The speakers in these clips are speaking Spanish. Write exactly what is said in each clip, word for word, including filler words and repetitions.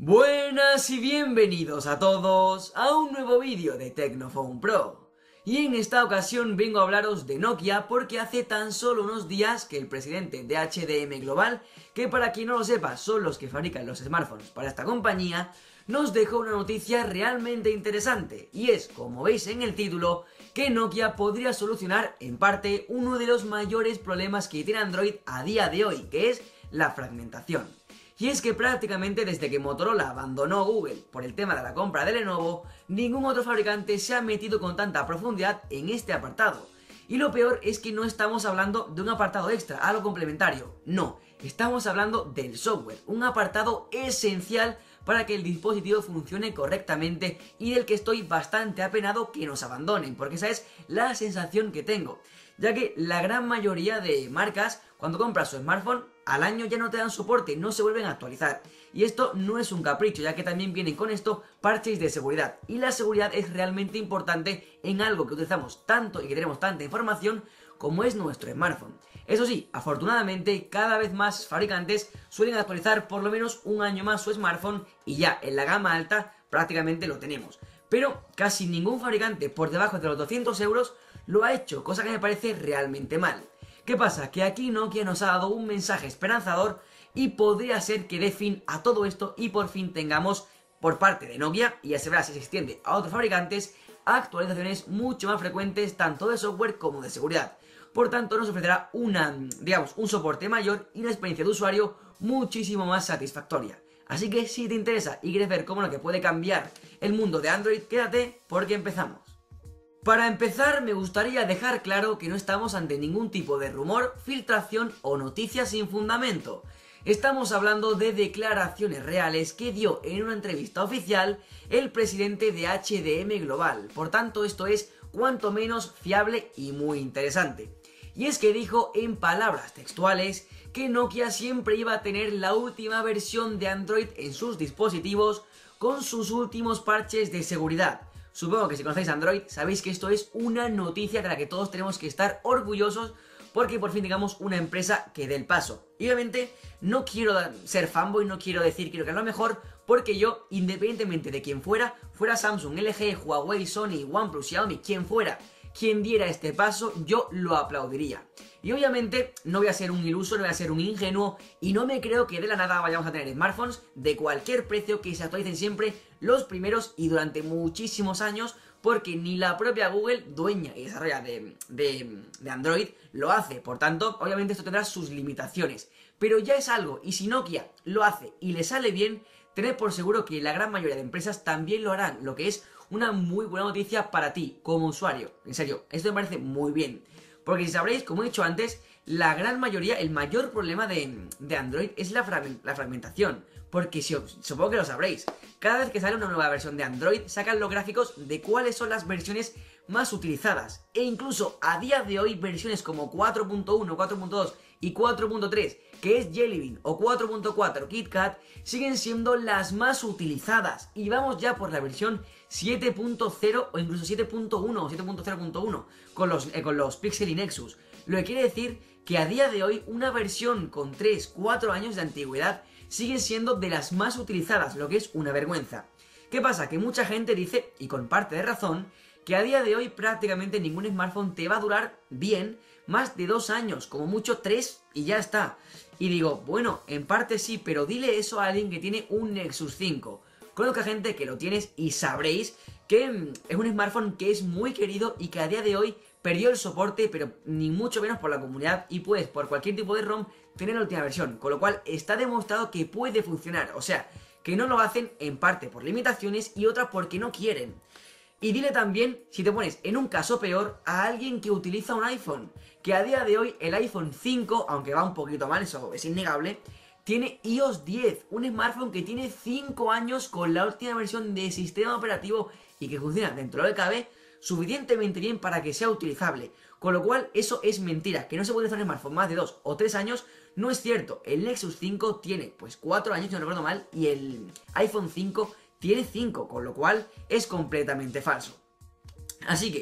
Buenas y bienvenidos a todos a un nuevo vídeo de Tecnophone Pro. Y en esta ocasión vengo a hablaros de Nokia porque hace tan solo unos días que el presidente de H D M Global, que para quien no lo sepa son los que fabrican los smartphones para esta compañía, nos dejó una noticia realmente interesante, y es, como veis en el título, que Nokia podría solucionar en parte uno de los mayores problemas que tiene Android a día de hoy, que es la fragmentación. Y es que prácticamente desde que Motorola abandonó Google por el tema de la compra de Lenovo, ningún otro fabricante se ha metido con tanta profundidad en este apartado. Y lo peor es que no estamos hablando de un apartado extra, algo complementario, no, estamos hablando del software, un apartado esencial para que el dispositivo funcione correctamente y del que estoy bastante apenado que nos abandonen, porque esa es la sensación que tengo, ya que la gran mayoría de marcas, cuando compras su smartphone, al año ya no te dan soporte, no se vuelven a actualizar. Y esto no es un capricho, ya que también vienen con esto parches de seguridad. Y la seguridad es realmente importante en algo que utilizamos tanto y que tenemos tanta información como es nuestro smartphone. Eso sí, afortunadamente cada vez más fabricantes suelen actualizar por lo menos un año más su smartphone y ya en la gama alta prácticamente lo tenemos. Pero casi ningún fabricante por debajo de los doscientos euros lo ha hecho, cosa que me parece realmente mal. ¿Qué pasa? Que aquí Nokia nos ha dado un mensaje esperanzador y podría ser que dé fin a todo esto y por fin tengamos por parte de Nokia, y ya se verá si se extiende a otros fabricantes, actualizaciones mucho más frecuentes tanto de software como de seguridad. Por tanto, nos ofrecerá una, digamos, un soporte mayor y una experiencia de usuario muchísimo más satisfactoria. Así que si te interesa y quieres ver cómo lo que puede cambiar el mundo de Android, quédate porque empezamos. Para empezar, me gustaría dejar claro que no estamos ante ningún tipo de rumor, filtración o noticia sin fundamento. Estamos hablando de declaraciones reales que dio en una entrevista oficial el presidente de H D M Global. Por tanto, esto es cuanto menos fiable y muy interesante. Y es que dijo en palabras textuales que Nokia siempre iba a tener la última versión de Android en sus dispositivos con sus últimos parches de seguridad. Supongo que si conocéis Android sabéis que esto es una noticia de la que todos tenemos que estar orgullosos porque por fin tengamos una empresa que dé el paso. Y obviamente no quiero ser fanboy, no quiero decir quiero que es lo mejor, porque yo, independientemente de quién fuera, fuera Samsung, L G, Huawei, Sony, OnePlus, Xiaomi, quien fuera, quien diera este paso, yo lo aplaudiría. Y obviamente no voy a ser un iluso, no voy a ser un ingenuo y no me creo que de la nada vayamos a tener smartphones de cualquier precio que se actualicen siempre los primeros y durante muchísimos años, porque ni la propia Google, dueña y desarrolla de, de, de Android, lo hace. Por tanto, obviamente esto tendrá sus limitaciones, pero ya es algo, y si Nokia lo hace y le sale bien, tened por seguro que la gran mayoría de empresas también lo harán, lo que es una muy buena noticia para ti como usuario. En serio, esto me parece muy bien. Porque si sabréis, como he dicho antes, la gran mayoría, el mayor problema de, de Android es la, frag, la fragmentación. Porque si, supongo que lo sabréis, cada vez que sale una nueva versión de Android sacan los gráficos de cuáles son las versiones más utilizadas. E incluso a día de hoy versiones como cuatro punto uno, cuatro punto dos y cuatro punto tres, que es Jelly Bean, o cuatro punto cuatro KitKat, siguen siendo las más utilizadas. Y vamos ya por la versión siete punto cero o incluso siete punto uno o siete punto cero punto uno con los, eh, con los Pixel y Nexus. Lo que quiere decir que a día de hoy una versión con tres cuatro años de antigüedad sigue siendo de las más utilizadas, lo que es una vergüenza. ¿Qué pasa? Que mucha gente dice, y con parte de razón, que a día de hoy prácticamente ningún smartphone te va a durar bien más de dos años, como mucho tres y ya está. Y digo, bueno, en parte sí, pero dile eso a alguien que tiene un Nexus cinco. Conozco a gente que lo tienes y sabréis que es un smartphone que es muy querido y que a día de hoy perdió el soporte, pero ni mucho menos por la comunidad, y puedes por cualquier tipo de ROM tener la última versión, con lo cual está demostrado que puede funcionar. O sea, que no lo hacen en parte por limitaciones y otra porque no quieren. Y dile también, si te pones en un caso peor, a alguien que utiliza un iPhone, que a día de hoy el iPhone cinco, aunque va un poquito mal, eso es innegable, tiene i O S diez, un smartphone que tiene cinco años con la última versión de sistema operativo y que funciona dentro de lo que cabe suficientemente bien para que sea utilizable. Con lo cual eso es mentira, que no se puede utilizar un smartphone más de dos o tres años, no es cierto. El Nexus cinco tiene pues cuatro años, si no recuerdo mal, y el iPhone cinco tiene cinco, con lo cual es completamente falso. Así que,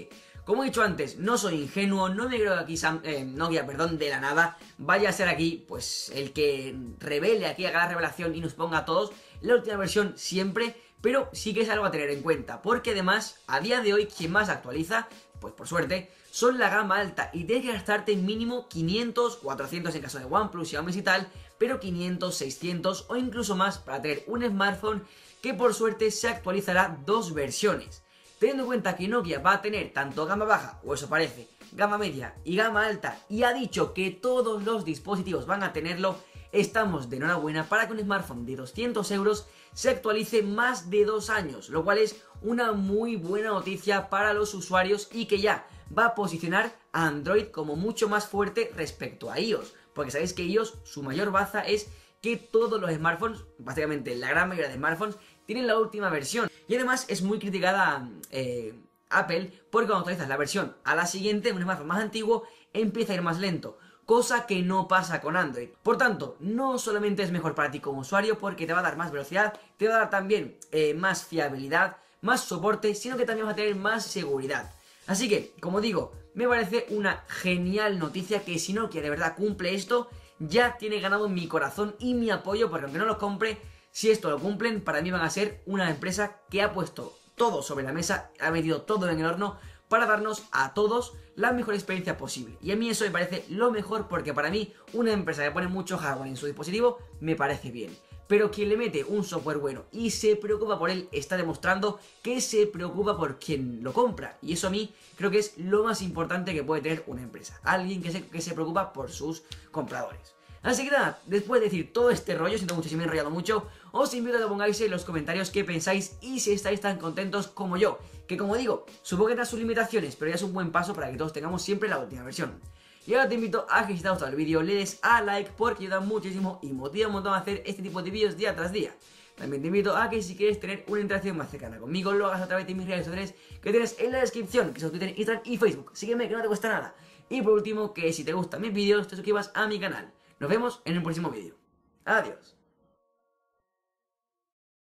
Como he dicho antes, no soy ingenuo, no me creo que aquí Sam, eh, Nokia, perdón, de la nada vaya a ser aquí, pues, el que revele, aquí haga la revelación y nos ponga a todos la última versión siempre, pero sí que es algo a tener en cuenta, porque además, a día de hoy, quien más actualiza, pues por suerte, son la gama alta y tienes que gastarte mínimo quinientos, cuatrocientos en caso de OnePlus, Xiaomi y tal, pero quinientos, seiscientos o incluso más para tener un smartphone que por suerte se actualizará dos versiones. Teniendo en cuenta que Nokia va a tener tanto gama baja, o eso parece, gama media y gama alta, y ha dicho que todos los dispositivos van a tenerlo, estamos de enhorabuena para que un smartphone de doscientos euros se actualice más de dos años, lo cual es una muy buena noticia para los usuarios y que ya va a posicionar a Android como mucho más fuerte respecto a iOS, porque sabéis que iOS, su mayor baza es que todos los smartphones, básicamente la gran mayoría de smartphones, tienen la última versión. Y además es muy criticada eh, Apple porque cuando actualizas la versión a la siguiente, un smartphone más antiguo empieza a ir más lento, cosa que no pasa con Android. Por tanto, no solamente es mejor para ti como usuario porque te va a dar más velocidad, te va a dar también eh, más fiabilidad, más soporte, sino que también vas a tener más seguridad. Así que, como digo, me parece una genial noticia que si Nokia de verdad cumple esto, ya tiene ganado mi corazón y mi apoyo, porque aunque no lo compre, si esto lo cumplen, para mí van a ser una empresa que ha puesto todo sobre la mesa, ha metido todo en el horno para darnos a todos la mejor experiencia posible. Y a mí eso me parece lo mejor porque para mí una empresa que pone mucho hardware en su dispositivo me parece bien. Pero quien le mete un software bueno y se preocupa por él está demostrando que se preocupa por quien lo compra. Y eso a mí creo que es lo más importante que puede tener una empresa. Alguien que se, que se preocupa por sus compradores. Así que nada, después de decir todo este rollo, siento mucho si me he enrollado mucho, os invito a que pongáis en los comentarios qué pensáis y si estáis tan contentos como yo. Que como digo, supongo que tendrá sus limitaciones, pero ya es un buen paso para que todos tengamos siempre la última versión. Y ahora te invito a que si te ha gustado el vídeo le des a like porque ayuda muchísimo y motiva un montón a hacer este tipo de vídeos día tras día. También te invito a que si quieres tener una interacción más cercana conmigo lo hagas a través de mis redes sociales que tienes en la descripción, que son Twitter, Instagram y Facebook. Sígueme que no te cuesta nada. Y por último, que si te gustan mis vídeos te suscribas a mi canal. Nos vemos en el próximo vídeo. Adiós.